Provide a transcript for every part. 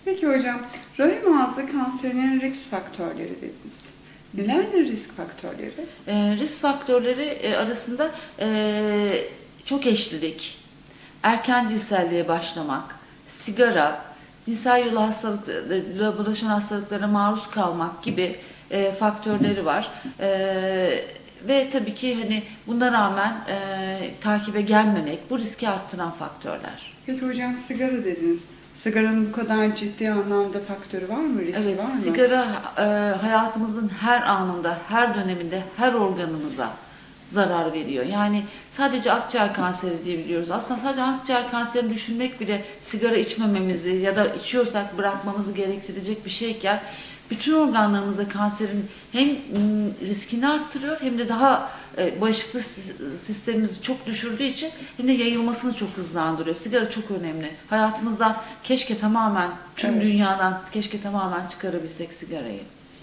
Peki hocam, rahim ağzı kanserinin risk faktörleri dediniz. Nelerdir risk faktörleri? Risk faktörleri arasında çok eşlilik, erken cinselliğe başlamak, sigara, cinsel yolu hastalıklara, bulaşan hastalıklara maruz kalmak gibi faktörleri var. Ve tabii ki hani buna rağmen takibe gelmemek bu riski arttıran faktörler. Peki hocam, sigara dediniz. Sigaranın bu kadar ciddi anlamda faktörü var mı, riski Evet, var mı? sigara hayatımızın her anında, her döneminde, her organımıza zarar veriyor. Yani sadece akciğer kanseri diyebiliyoruz. Aslında sadece akciğer kanserini düşünmek bile sigara içmememizi ya da içiyorsak bırakmamızı gerektirecek bir şeyken bütün organlarımızda kanserin hem riskini arttırıyor hem de daha bağışıklık sistemimizi çok düşürdüğü için hem de yayılmasını çok hızlandırıyor. Sigara çok önemli. Hayatımızdan keşke tamamen, tüm Evet. dünyadan keşke tamamen çıkarabilsek sigarayı.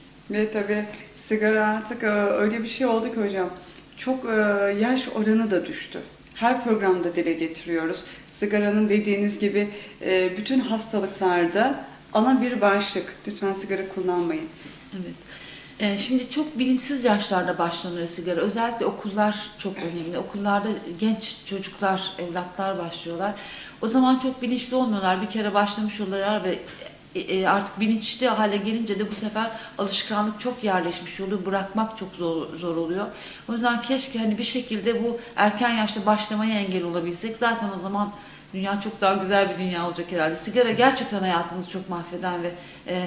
Ve tabii sigara artık öyle bir şey oldu ki hocam, çok yaş oranı da düştü. Her programda dile getiriyoruz. Sigaranın dediğiniz gibi bütün hastalıklarda ana bir başlık. Lütfen sigara kullanmayın. Evet. Şimdi çok bilinçsiz yaşlarda başlanıyor sigara. Özellikle okullar çok önemli. Okullarda genç çocuklar, evlatlar başlıyorlar. O zaman çok bilinçli olmuyorlar. Bir kere başlamış oluyorlar ve artık bilinçli hale gelince de bu sefer alışkanlık çok yerleşmiş oluyor. Bırakmak çok zor oluyor. O yüzden keşke hani bir şekilde bu erken yaşta başlamaya engel olabilsek. Zaten o zaman dünya çok daha güzel bir dünya olacak herhalde. Sigara gerçekten hayatımızı çok mahveden ve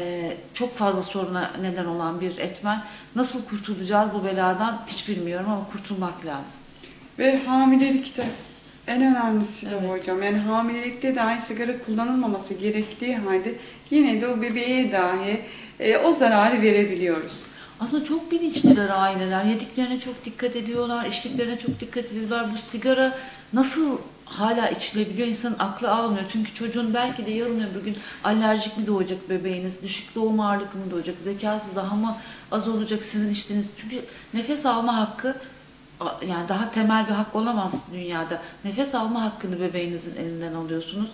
çok fazla soruna neden olan bir etmen. Nasıl kurtulacağız bu beladan hiç bilmiyorum ama kurtulmak lazım. Ve hamilelikte en önemlisi de Evet. hocam. Yani hamilelikte dahi sigara kullanılmaması gerektiği halde yine de o bebeğe dahi o zararı verebiliyoruz. Aslında çok bilinçliler aileler. Yediklerine çok dikkat ediyorlar, içtiklerine çok dikkat ediyorlar. Bu sigara nasıl hala içilebiliyor insanın aklı almıyor. Çünkü çocuğun belki de yarın öbür gün alerjik mi doğacak bebeğiniz, düşük doğum ağırlıklı mı doğacak, zekası daha mı az olacak sizin içtiğiniz. Çünkü nefes alma hakkı yani daha temel bir hak olamaz dünyada. Nefes alma hakkını bebeğinizin elinden alıyorsunuz.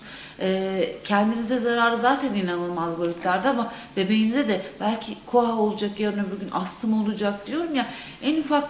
Kendinize zararı zaten inanılmaz boyutlarda ama bebeğinize de belki koa olacak, yarın öbür gün astım olacak diyorum ya. En ufak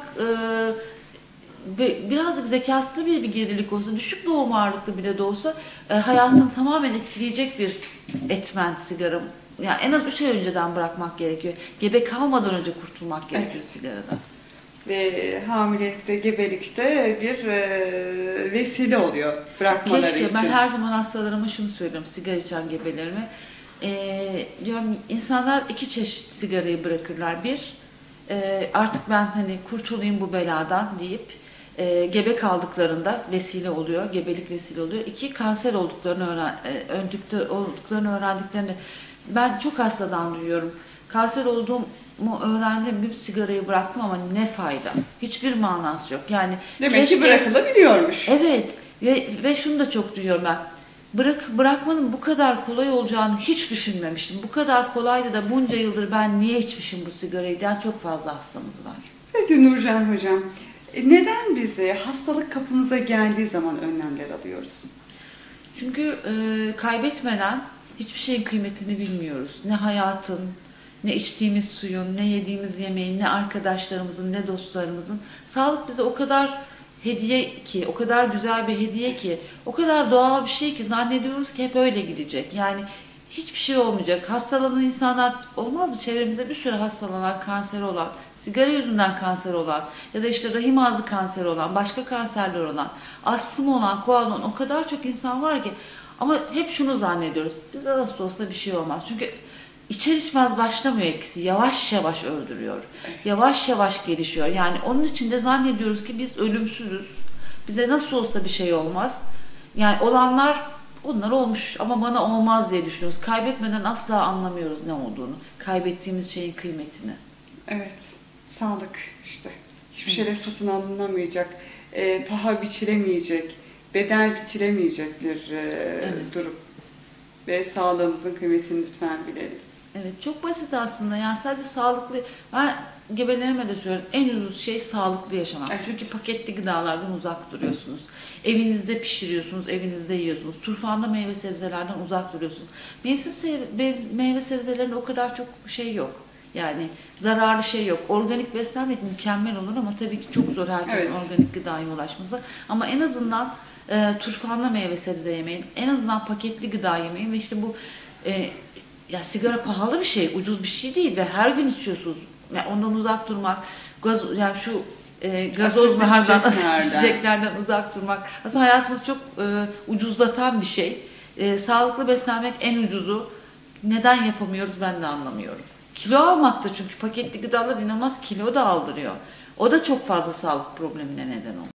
birazcık zekasında bile bir gerilik olsa, düşük doğum ağırlıklı bile de olsa hayatını tamamen etkileyecek bir etmen sigara. Yani en az 3 ay önceden bırakmak gerekiyor. Gebe kalmadan önce kurtulmak gerekiyor Evet. sigaradan. Ve hamilelikte, gebelikte bir vesile oluyor bırakmaları Keşke, için. ben her zaman hastalarıma şunu söylüyorum, sigara içen gebelerime. Diyorum insanlar iki çeşit sigarayı bırakırlar. Bir, artık ben hani kurtulayım bu beladan deyip gebe kaldıklarında vesile oluyor, gebelik vesile oluyor. İki, kanser olduklarını öğrendiklerinde ben çok hastadan duyuyorum. Kanser olduğumu öğrendim, bir sigarayı bıraktım ama ne fayda? Hiçbir manası yok. Yani Demek ki keşke. bırakılabiliyormuş. Evet ve şunu da çok duyuyorum ben. Bırakmanın bu kadar kolay olacağını hiç düşünmemiştim. Bu kadar kolaydı da bunca yıldır ben niye içmişim bu sigarayı diyen çok fazla hastamız var. Peki Nurcan hocam, neden bize hastalık kapımıza geldiği zaman önlemler alıyoruz? Çünkü kaybetmeden hiçbir şeyin kıymetini bilmiyoruz. Ne hayatın, ne içtiğimiz suyun, ne yediğimiz yemeğin, ne arkadaşlarımızın, ne dostlarımızın. Sağlık bize o kadar hediye ki, o kadar güzel bir hediye ki, o kadar doğal bir şey ki zannediyoruz ki hep öyle gidecek. Yani hiçbir şey olmayacak. Hastalanan insanlar olmaz mı? Çevremizde bir sürü hastalanan, kanser olan, sigara yüzünden kanser olan ya da işte rahim ağzı kanseri olan, başka kanserler olan, astım olan, koa olan o kadar çok insan var ki ama hep şunu zannediyoruz. Bize nasıl olsa bir şey olmaz. Çünkü İçer içmez başlamıyor etkisi. Yavaş yavaş öldürüyor. Yavaş yavaş gelişiyor. Yani onun için de zannediyoruz ki biz ölümsüzüz. Bize nasıl olsa bir şey olmaz. Yani olanlar onlar olmuş ama bana olmaz diye düşünüyoruz. Kaybetmeden asla anlamıyoruz ne olduğunu. Kaybettiğimiz şeyin kıymetini. Evet, sağlık işte. Hiçbir şeyle satın alınamayacak, paha biçilemeyecek, bedel biçilemeyecek bir Evet. durum. Ve sağlığımızın kıymetini lütfen bilelim. Evet, çok basit aslında. Yani sadece sağlıklı, ben gebelerime de söylüyorum, en ucuz şey sağlıklı yaşamak. Evet. Çünkü paketli gıdalardan uzak duruyorsunuz. Evinizde pişiriyorsunuz, evinizde yiyorsunuz. Turfanda meyve sebzelerden uzak duruyorsunuz. Meyve sebzelerinde o kadar çok şey yok. Yani zararlı şey yok. Organik beslenmek mükemmel olur ama tabii ki çok zor herkesin Evet. organik gıdaya ulaşması. Ama en azından turfanda meyve sebze yemeyin. En azından paketli gıda yemeyin ve işte bu ya sigara pahalı bir şey, ucuz bir şey değil ve her gün içiyorsunuz. Yani ondan uzak durmak, yani şu gazozlardan, asitli içeceklerden uzak durmak. Aslında hayatımızı çok ucuzlatan bir şey. Sağlıklı beslenmek en ucuzu. Neden yapamıyoruz ben de anlamıyorum. Kilo almak da, çünkü paketli gıdalar inanılmaz kilo da aldırıyor. O da çok fazla sağlık problemine neden oluyor.